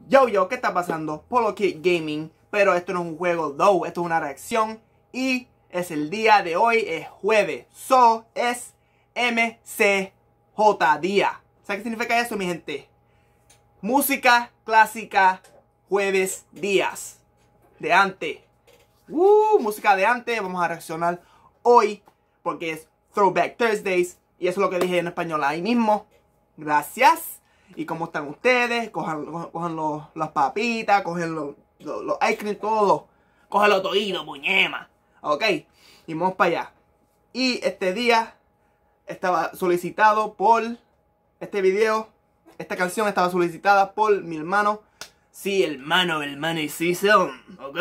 Yo, ¿qué está pasando? Polo Kid Gaming, pero esto no es un juego, no, esto es una reacción y es el día de hoy, es jueves, es MCJ día. ¿Sabes qué significa eso, mi gente? Música clásica, jueves, días de antes. Música de antes, vamos a reaccionar hoy porque es Throwback Thursdays y eso es lo que dije en español ahí mismo. Gracias. ¿Y cómo están ustedes? Cojan las papitas, cogen los ice cream, todo. Cógelo todito, puñema. Ok, y vamos para allá. Y este día estaba solicitado por este video. Esta canción estaba solicitada por mi hermano. Sí, hermano y sí son. Ok.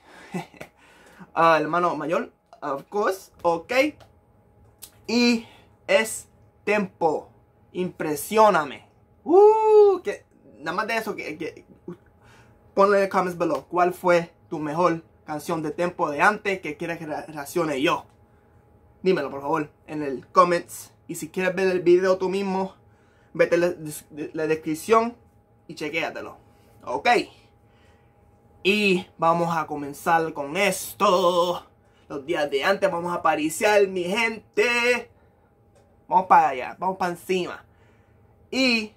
Hermano mayor, of course. Ok. Y es Tempo. Impresióname. Que nada más de eso, ponle en los comments below cuál fue tu mejor canción de Tempo de antes que quieres que reaccione yo. Dímelo por favor en el comments. Y si quieres ver el video tú mismo, vete en la descripción y chequéatelo. Ok. Y vamos a comenzar con esto. Los días de antes vamos a pariciar, mi gente. Vamos para allá, vamos para encima. Y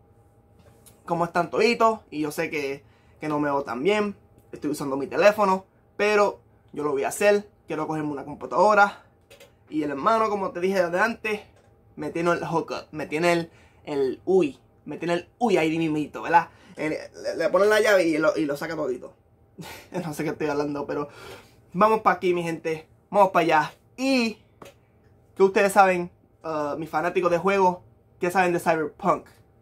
como están toditos, y yo sé que no me veo tan bien, estoy usando mi teléfono, pero yo lo voy a hacer. Quiero cogerme una computadora. Y el hermano, como te dije de antes, me tiene el hookup, me tiene el uy, ahí mismito, ¿verdad? Le ponen la llave y lo saca todito. No sé qué estoy hablando, pero vamos para aquí, mi gente, vamos para allá. Y que ustedes saben, mis fanáticos de juegos, ¿qué saben de Cyberpunk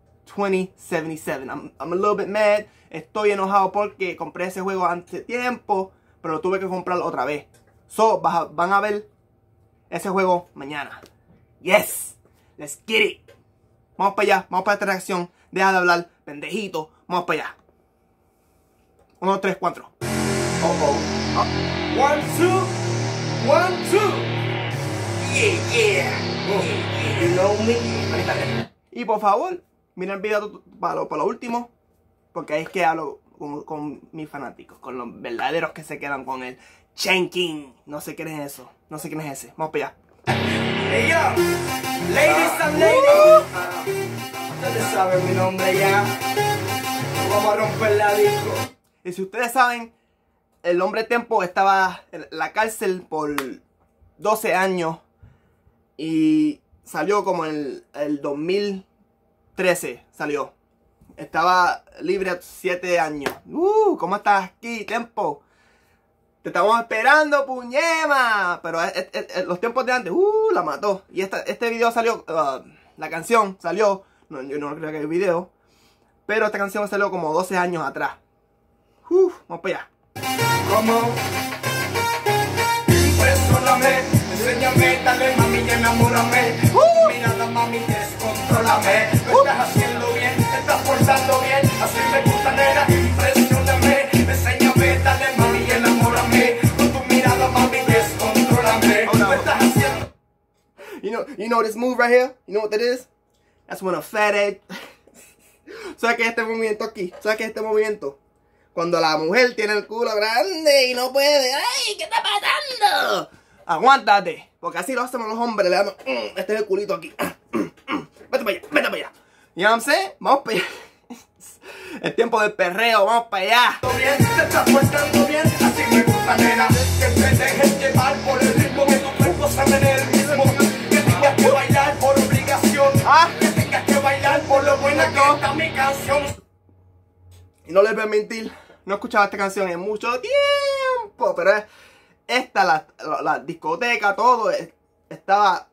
2077? I'm a little bit mad. Estoy enojado porque compré ese juego hace tiempo, pero lo tuve que comprar otra vez. So, van a ver ese juego mañana. Yes, let's get it. Vamos para allá, vamos para esta reacción. Deja de hablar, pendejito. Vamos para allá. 1, 2, 3, 4. Oh. 1, 2, 1, 2. Yeah. You know me. Y por favor, mira el video para lo último, porque ahí es que hablo con mis fanáticos, con los verdaderos que se quedan con el Chanking. No sé quién es eso, no sé quién es ese. Vamos para allá. Hey yo, ladies and ladies. Ustedes saben mi nombre ya. Vamos a romper la disco. Y si ustedes saben, el hombre Tempo estaba en la cárcel por 12 años. Y salió como en el 2013, salió. Estaba libre a 7 años. ¿Cómo estás aquí, Tempo? Te estamos esperando, puñema. Pero los tiempos de antes, la mató. Y este video salió, la canción salió, yo no creo que hay video, pero esta canción salió como 12 años atrás. Vamos para allá. ¿Cómo? Impresóname, enséñame, dale mami, enamórame. Mírala mami, descontrólame. Lo estás haciendo bien, te estás portando bien. Así me gusta, nena, impresioname. Enséñame, dale mami, enamórame. Con tu mirada mami, descontrólame. Lo estás haciendo. You know this move right here? You know what that is? That's when a fat edge. ¿Sabes qué es este movimiento aquí? ¿Sabes qué es este movimiento? Cuando la mujer tiene el culo grande y no puede. ¡Ay! ¿Qué está pasando? Aguántate. Porque así lo hacemos los hombres. Le damos. Este es el culito aquí. Vete para allá. Vete para allá. ¿You know what I'm saying? Vamos para allá. El tiempo del perreo. Vamos para allá. Bien, te estás portando bien. Así me gusta, nena. Que te dejes llevar por el ritmo que tu cuerpo se menea el mismo. Que tengas que bailar por obligación. Que tengas que bailar por lo buena que está mi canción. Y no les voy a mentir. No he escuchado esta canción en mucho tiempo, pero esta, la discoteca, todo, estaba,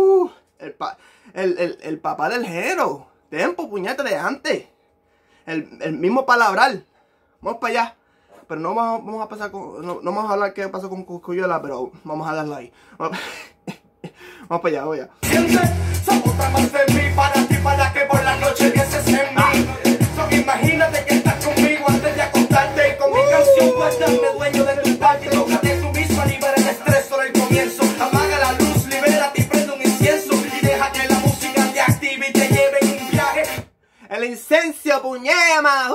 el papá del género, Tempo, puñete de antes, el mismo palabral. Vamos para allá, pero no vamos a pasar con, no vamos a hablar qué pasó con Cosculluela, pero vamos a darlo ahí. Vamos para allá, voy a. Soporta más de mí para ti, para que por la noche pienses en mí. Imagínate que estás conmigo antes de acostarte. Con mi canción tú hazme dueño de tu parte. Tócate tú mismo, libera el estrés sobre el comienzo. Apaga la luz, libérate y prende un incienso. Y deja que la música te active y te lleve en un viaje. El incenso, puñema.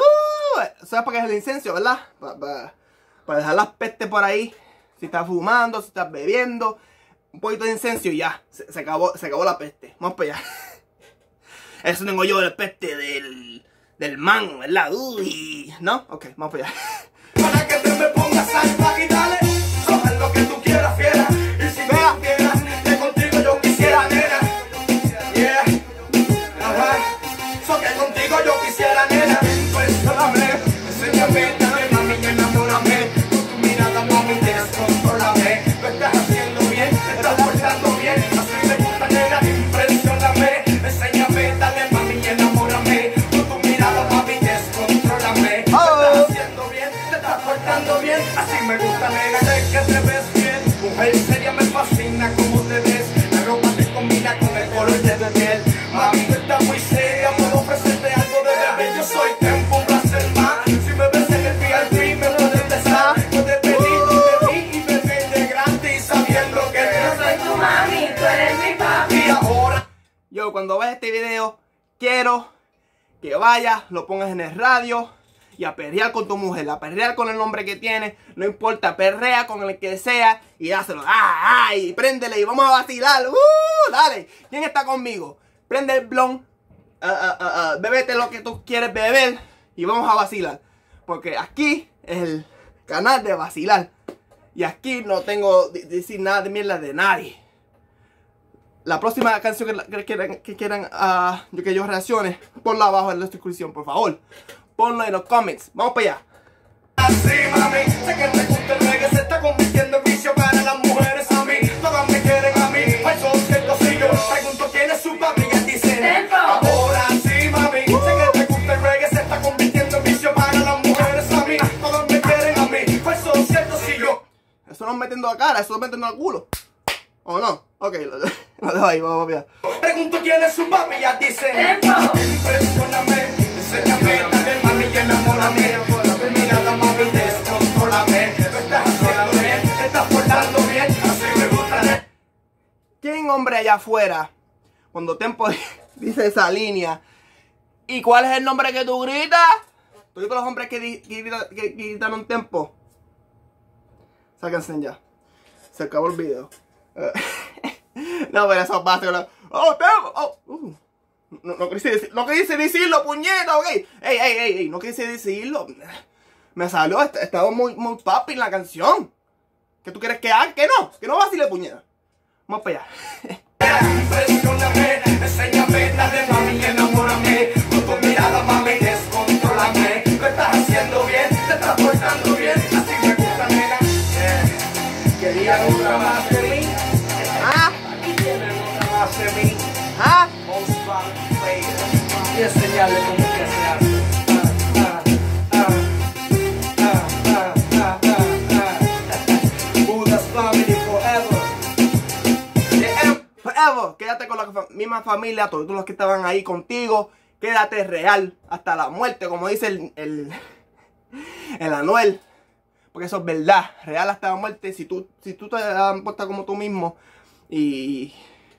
¿Sabes para qué es el incienso, verdad? Para dejar las pestes por ahí. Si estás fumando, si estás bebiendo, un poquito de incienso y ya. Se acabó la peste. Vamos para allá. Eso tengo yo del peste del man, ¿verdad? Uy, ¿no? Ok, vamos para allá. Para que te me pongas salvaje y dale, coge lo que tú quieras, fiera. Y si tú quieras, que contigo yo quisiera, nena. Yeah, ajá. So que contigo yo quisiera, nena. Impresióname, enséñame, dame, mami, enamórame. Con tu mirada, mami, descontrólame. Lo estás haciendo bien, te estás portando bien. Así me gusta, nena. Impresióname, enséñame, dale, mami, enamórame. Con tu mirada, mami, descontrólame. Lo estás haciendo bien, te estás portando bien. Así me gusta, nena, sé que te ves bien. Mujer seria, me fascina como te ves. La ropa te combina con el color de tu piel. Mami, tú estás muy seria, puedo ofrecerte algo de bebé. Yo soy Tempo, un placer más. Si me ves en el VIP, me puedes besar. Puedes pedir de mí y beber de gratis, sabiendo que yo soy tu mami, tú eres mi papi. Y ahora Yo, cuando veas este video, quiero que vayas, lo pongas en el radio y a perrear con tu mujer, a perrear con el nombre que tiene, no importa, perrea con el que sea y dáselo. ¡Ay! Préndele y vamos a vacilar. Dale. ¿Quién está conmigo? Prende el blon, bébete lo que tú quieres beber y vamos a vacilar. Porque aquí es el canal de vacilar. Y aquí no tengo que decir nada de mierda de nadie. La próxima canción que quieran que yo reaccione, ponla abajo en la descripción, por favor. Ponlo en los comments. Vamos para allá. así, mami, sé que te gusta el reggae, se está convirtiendo en vicio para las mujeres a mí. Todas me quieren a mí, eso es cierto. Si yo pregunto quién es su papi, y dicen ahora sí, mami, sé que te gusta el reggae, se está convirtiendo en vicio para las mujeres a mí. Todas me quieren a mí, eso es cierto. Si yo Eso no es metiendo a cara, eso es metiendo al culo. ¿O no? Ok, lo dejo ahí, vamos a ver. pregunto quién es su papi, ya dicen impresióname, enséñame, dale, mami, y enamórame. Mirada, mami, descontrólame. Lo estás haciendo bien, te estás portando bien, así me gusta. ¿Quién hombre allá afuera, cuando Tempo dice esa línea, y cuál es el nombre que tú gritas? Todos los hombres que gritaron Tempo, sáquense ya. Se acabó el video. No, pero eso pasa. ¡Oh, Tempo! Oh, no quise decirlo, puñeta, ok. Ey, no quise decirlo. Me salió, estaba muy papi en la canción. ¿Qué tú quieres que haga? Que no vacile, puñeta. Vamos para allá. Impresióname, enséñame, dale, mami, enamórame. Con tu mirada, mami, descontrólame. Lo estás haciendo bien, te estás portando bien, así me gusta, nena. Quería otra más de mí. Aquí tienen otra más de mí. Y enseñarle cómo que se hace. Buddha's family forever. Forever, quédate con la misma familia, todos los que estaban ahí contigo. Quédate real hasta la muerte, como dice el Anuel. Porque eso es verdad, real hasta la muerte. Si tú te portas como tú mismo y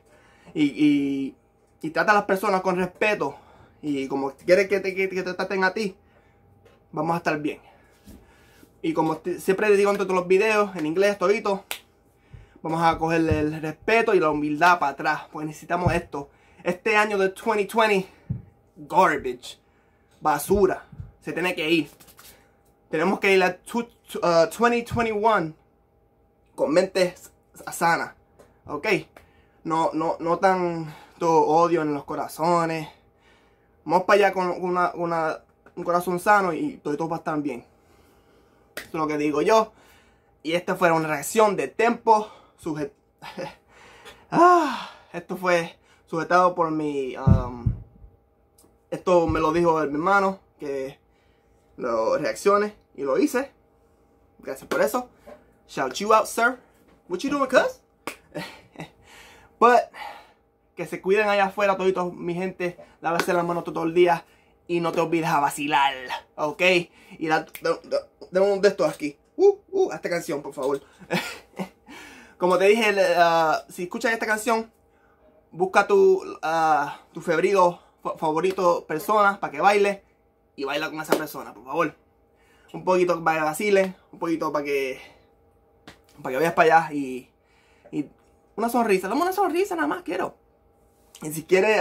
trata a las personas con respeto y como quieres que te traten a ti, vamos a estar bien. Y como siempre digo en todos los videos, en inglés todito, vamos a cogerle el respeto y la humildad para atrás, porque necesitamos esto. Este año de 2020, garbage, basura, se tiene que ir. Tenemos que ir a 2021 con mente sana, ¿ok? No tanto odio en los corazones. Vamos para allá con un corazón sano y todo va a estar bien. Eso es lo que digo yo. Y esta fue una reacción de Tempo. Esto fue sujetado por mi... esto me lo dijo mi hermano, que lo reaccione y lo hice. Gracias por eso. Shout you out, sir. What you doing, cuz? But, que se cuiden allá afuera, toditos, mi gente. Lávese las manos todo el día. Y no te olvides a vacilar, ¿ok? Y dame un de estos aquí. Esta canción, por favor. Como te dije, si escuchas esta canción, busca tu favorito persona para que baile. y baila con esa persona, por favor. Un poquito para que vacile, un poquito para que vayas para allá y una sonrisa. Dame una sonrisa nada más, quiero. Y si quieres,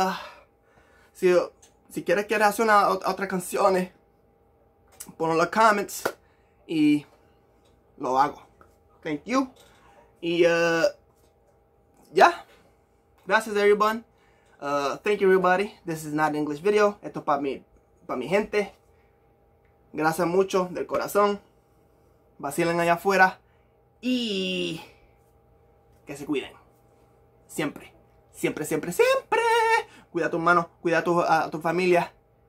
si quieres que reaccione a otras canciones, ponlo en los comments y lo hago. Thank you. Y yeah. Gracias everyone. Thank you everybody. This is not an English video. Esto es para mi gente. Gracias mucho del corazón. Vacilen allá afuera. Y que se cuiden. Siempre. Siempre, siempre, siempre. Cuida a tus manos. Cuida a tu familia.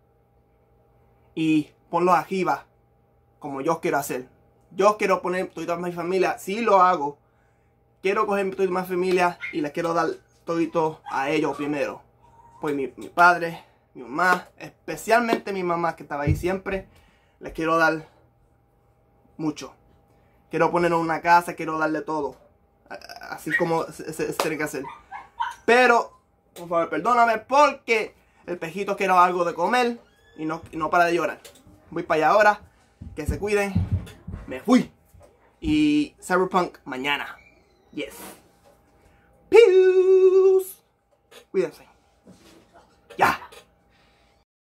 Y ponlos arriba. Como yo quiero hacer. Yo quiero poner toda mi familia. Si lo hago. Quiero coger toda mi familia. Y les quiero dar todo a ellos primero. Pues mi padre, mi mamá. Especialmente mi mamá que estaba ahí siempre. Les quiero dar mucho. Quiero ponerlo en una casa, quiero darle todo. Así como se tiene que hacer. Pero, por favor, perdóname porque el pejito quiere algo de comer y no para de llorar. Voy para allá ahora. Que se cuiden. Me fui. Y Cyberpunk mañana. Yes. Peace. Cuídense.